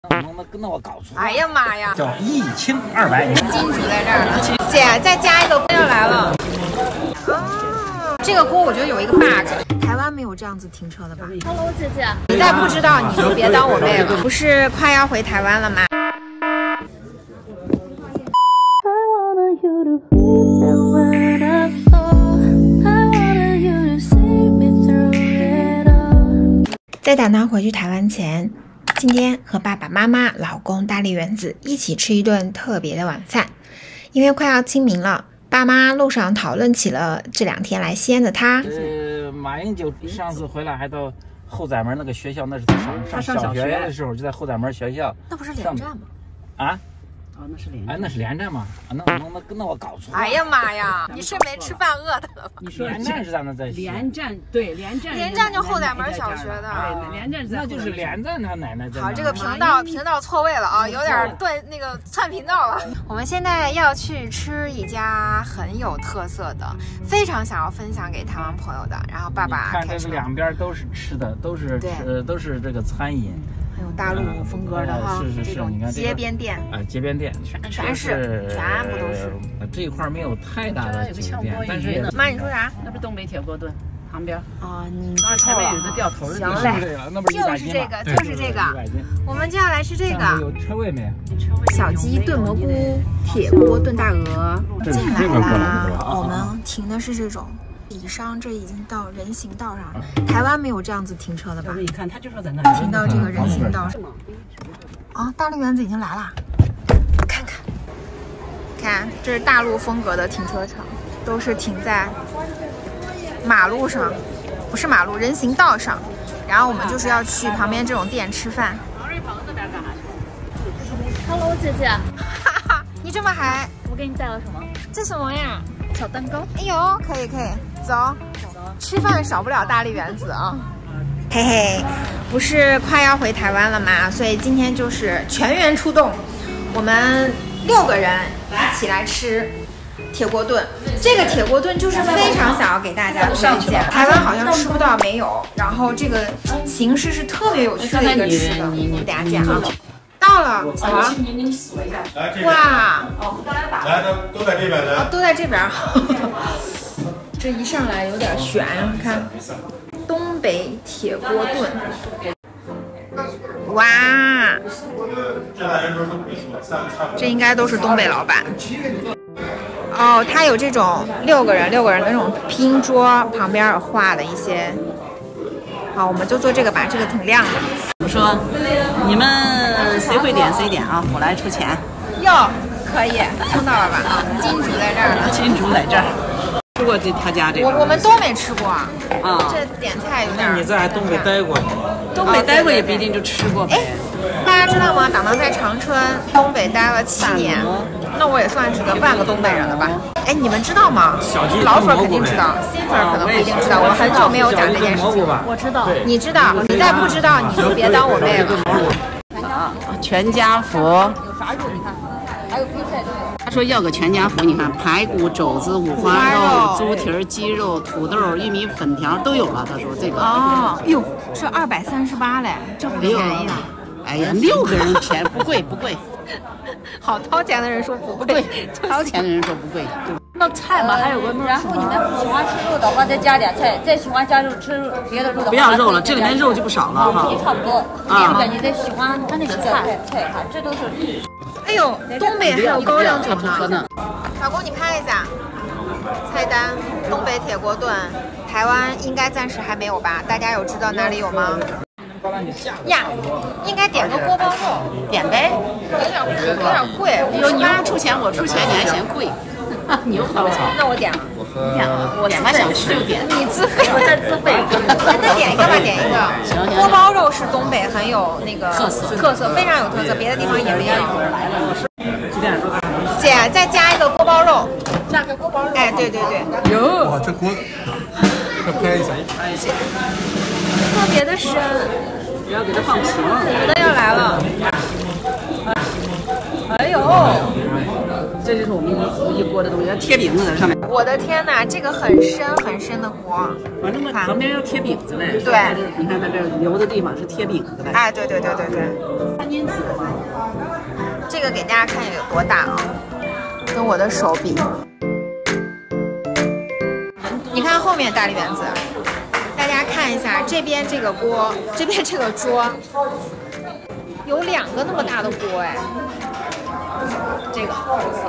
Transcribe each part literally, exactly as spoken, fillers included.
能跟我搞错？ 哎呀妈呀！ 叫一清二白。 金主在这儿了，姐再加一个锅要来了。啊，这个锅我觉得有一个 bug， 台湾没有这样子停车的吧 ？Hello， 姐姐， 你再不知道你就别当我妹了。不是快要回台湾了吗？ 在打算回去台湾前，今天和爸爸妈妈、老公大力圆子一起吃一顿特别的晚饭。因为快要清明了，爸妈路上讨论起了这两天来西安的他。 呃，马英九上次回来还到后宰门那个学校，那是上上小学的时候，就在后宰门学校。 那不是连站吗？ 啊？ 哦，那是连哎，那是连站吗？啊，那那那那我搞错了。 哎呀妈呀！你是没吃饭饿的了吧？ 你说连站是咱们在连站，对连站， 连站就后宰门小学的。 对，连站那就是连站他奶奶在。 好，这个频道频道错位了啊，有点对那个窜频道了。我们现在要去吃一家很有特色的，非常想要分享给台湾朋友的。然后爸爸看这个两边都是吃的，都是吃都是这个餐饮。 很有大陆风格的哈， 是是是，你看街边店啊，街边店全全是，全部都是。 这一块没有太大的酒店，但是妈，你说啥？ 那不是东北铁锅炖旁边啊？你前面有一个掉头的， 行嘞，就是这个，就是这个。我们就要来吃这个。 有车位没？ 小鸡炖蘑菇，铁锅炖大鹅。进来啦！我们停的是这种。 以上这已经到人行道上了，台湾没有这样子停车的吧？ 你看，他就说在那里停到这个人行道上。啊，大力圆子已经来了，看看，看，这是大陆风格的停车场，都是停在马路上，不是马路，人行道上。然后我们就是要去旁边这种店吃饭。 Hello， 姐姐， 哈哈，你这么嗨！ 我给你带了什么？ 这什么呀？ 小蛋糕。 哎呦，可以可以。 走，吃饭少不了大力圆子啊！嘿嘿，不是快要回台湾了吗？所以今天就是全员出动，我们六个人一起来吃铁锅炖。这个铁锅炖就是非常想要给大家推荐，台湾好像吃不到没有，然后这个形式是特别有趣的一个吃的，给大家讲啊。到了，小王，哇， 来，都都在这边来， 都在这边。这一上来有点悬，看东北铁锅炖，哇，这应该都是东北老板。哦，他有这种六个人六个人的那种拼桌，旁边有画的一些。好，我们就做这个吧，这个挺亮的。 我说，你们谁会点谁点啊，我来出钱。 哟，可以，听到了吧？啊，金主在这儿了。 金主在这儿。 吃过这他家这个， 我我们都没吃过啊。啊，这点菜有点。 你在东北待过？ 东北待过也不一定就吃过呗。 大家知道吗？党党在长春、东北待了七年，那我也算是个半个东北人了吧？哎，你们知道吗？老粉肯定知道，新粉可能不一定知道。我很久没有讲这件事情。 我知道， 你知道，你再不知道你就别当我妹了。 啊，全家福。有啥肉？你看，还有配菜都有。 他说要个全家福，你看排骨、肘子、五花肉、猪蹄、鸡肉、土豆、玉米粉条都有了。他说这个哦，哟，这二百三十八嘞，这不便宜啊！ 哎呀，六个人便宜不贵不贵。 好掏钱的人说不贵， 掏钱的人说不贵。 那菜嘛，还有个那然后你们不喜欢吃肉的话，再加点菜；再喜欢加肉吃别的肉的话， 不要肉了，这里面肉就不少了哈。 差不多。啊，你再喜欢它那个菜菜哈，这都是。 哎呦，东北还有高粱酒呢！老公，你看一下菜单，东北铁锅炖，台湾应该暂时还没有吧？大家有知道哪里有吗？呀，应该点个锅包肉， 点呗， 有点有点贵。 有你要不出钱，我出钱，你还嫌贵？你又好， 那我点了， 你点了，我点吧，想吃就点。 你自费，我再自费。那点一个吧，点一个。锅包肉是东北很有那个特色， 特色非常有特色，别的地方也没有。姐，再加一个锅包肉，加个锅包肉。哎，对对对。 有哇，这锅，再拍一下， 拍一下。 特别的深。 不要给它放平。 我的要来了。哎呦。 这就是我们一一锅的东西，要贴饼子在上面。 我的天哪，这个很深很深的锅， 反正旁边要贴饼子嘞。 对， 你看它这留的地方是贴饼子的。 哎，对对对对对。 三斤四。 这个给大家看有多大啊，跟我的手比。你看后面大力圆子，大家看一下这边这个锅，这边这个桌，有两个那么大的锅哎。这个，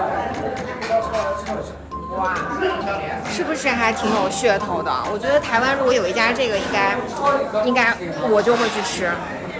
哇，是不是还挺有噱头的？我觉得台湾如果有一家这个，应该应该我就会去吃。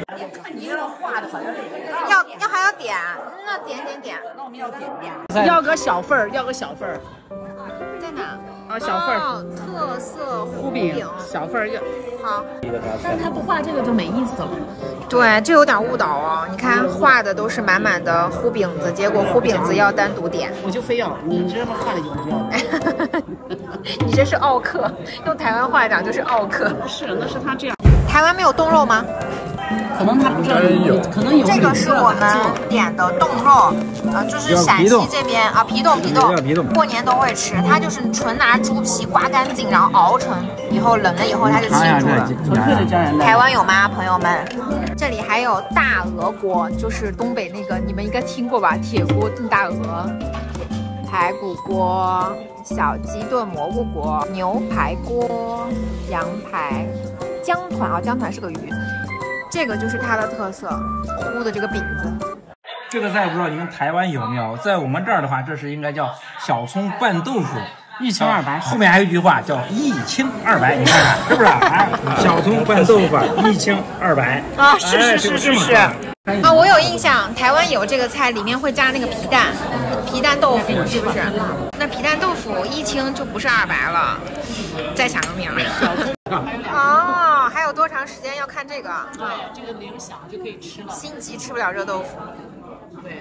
要要还要点，那点点点，那我们要点点。 要个小份儿，要个小份儿。 在哪？ 啊，小份儿。 哦，特色糊饼，小份儿要。 好。 但是他不画这个就没意思了。 对，这有点误导哦。你看画的都是满满的糊饼子，结果糊饼子要单独点。 我就非要，你这么画的就不要。 你这是奥克，用台湾话讲就是奥克。 是，那是他这样。 台湾没有冻肉吗？ 可能他不知道有，可能有。 这个是我们点的冻肉，呃，就是陕西这边啊，皮冻皮冻，过年都会吃。它就是纯拿猪皮刮干净，然后熬成，以后冷了以后它就浸住了。 纯粹的胶原蛋白。 台湾有吗，朋友们？这里还有大鹅锅，就是东北那个，你们应该听过吧？铁锅炖大鹅，排骨锅、小鸡炖蘑菇锅、牛排锅、羊排、姜团啊，姜团是个鱼。这个就是它的特色，糊的这个饼子。 这个菜不知道你们台湾有没有？在我们这儿的话，这是应该叫小葱拌豆腐， 一清二白。 后面还有一句话叫一清二白，你看看是不是？哎，小葱拌豆腐，一清二白啊！是是是是是。啊，我有印象，台湾有这个菜，里面会加那个皮蛋，皮蛋豆腐是不是？那皮蛋豆腐一清就不是二白了，再想个名儿。哦，还有多长时间要看这个？ 对，这个铃响就可以吃了。 心急吃不了热豆腐。 对。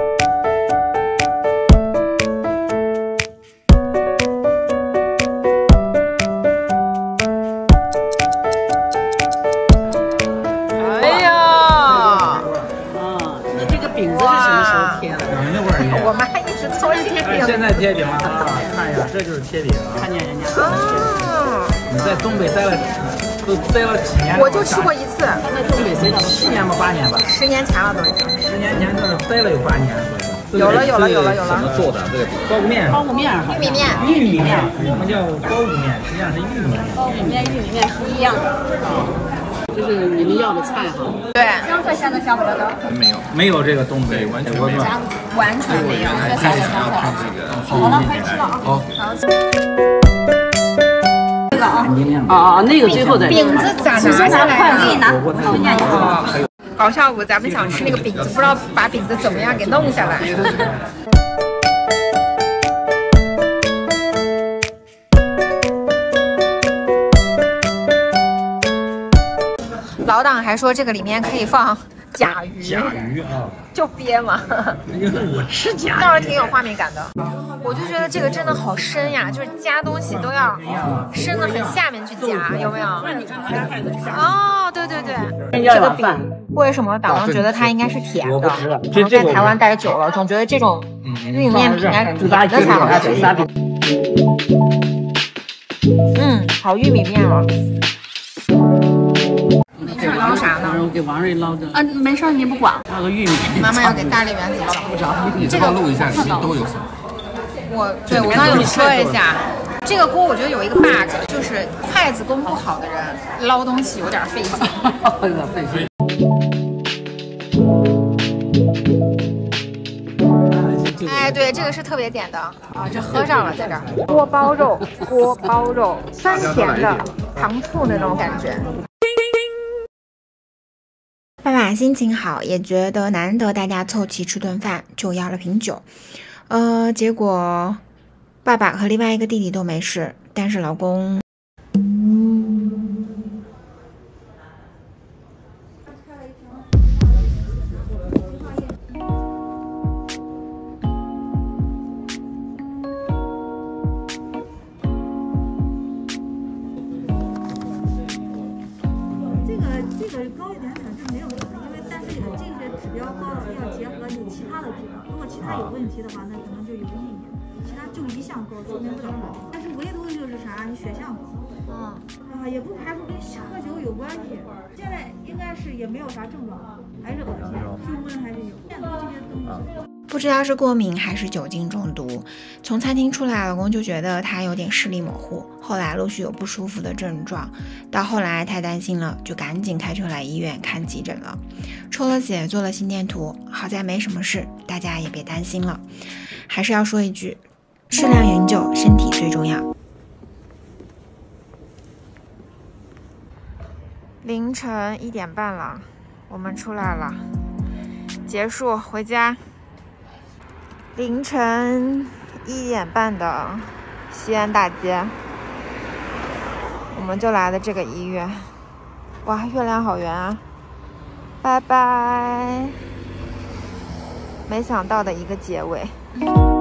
哎呀！啊， 那这个饼子是什么时候贴的？ 那会儿我们还一直做贴饼。 现在贴饼了啊！看一下，这就是贴饼。 看见人家。 哦。 你在东北待了，都待了几年？ 我就吃过一次。 在东北待了七年吧，八年吧。 十年前了都已经。 十年前这待了有八年。 有了有了有了有了。 怎么做的这个包谷面？ 包谷面， 玉米面。 玉米面，我们叫包谷面，实际上是玉米面。 包谷面、玉米面是一样的。 这是你们要的菜哈。 对。 香菜现在下不了的。 没有， 没有这个东北完全没有。 完全没有。 还是想要看这个。 好了，快吃了啊。 好。 这个啊。 啊啊，那个最后再。 饼子咋拿下来？ 自己拿。 搞笑不？咱们想吃那个饼子，不知道把饼子怎么样给弄下来。老党还说这个里面可以放甲鱼。 甲鱼啊， 就鳖嘛。 我吃甲鱼， 倒是挺有画面感的。我就觉得这个真的好深呀，就是夹东西都要深的很下面去夹，有没有？哦，对对对，这个饼为什么党觉得它应该是甜的？可能在台湾待久了，总觉得这种玉米面应该甜的才好吃。嗯，好玉米面了。这捞啥呢？ 我给王瑞捞着。 啊，没事，你不管。 捞个玉米。 妈妈要给大力圆子捞。 不着，你这个录一下，你都有什么？ 我对我刚有说一下，这个锅我觉得有一个 bug， 就是筷子功不好的人捞东西有点费劲。 有点费劲。 哎，对，这个是特别点的啊，这喝上了在这儿。锅包肉，锅包肉，酸甜的，糖醋那种感觉。爸爸心情好，也觉得难得大家凑齐吃顿饭，就要了瓶酒。呃，结果爸爸和另外一个弟弟都没事，但是老公。 高一点点是没有什么，因为但是这个指标高要结合你其他的指标，如果其他有问题的话，那可能就有意义。 其他就一项高，说明不了高。但是唯独就是啥，你血象高。嗯。啊，也不排除跟喝酒有关系。现在应该是也没有啥症状，还是恶心，胸闷还是有。这些东西。 不知道是过敏还是酒精中毒，从餐厅出来，老公就觉得他有点视力模糊，后来陆续有不舒服的症状，到后来太担心了，就赶紧开车来医院看急诊了，抽了血，做了心电图，好在没什么事，大家也别担心了。还是要说一句，适量饮酒，身体最重要。凌晨一点半了，我们出来了，结束回家。凌晨一点半的西安大街，我们就来了这个医院。哇，月亮好圆啊！拜拜。没想到的一个结尾。